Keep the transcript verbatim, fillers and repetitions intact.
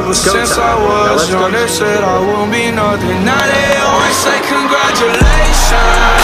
Ever since I was young, they said I won't be nothing. Now they always say congratulations.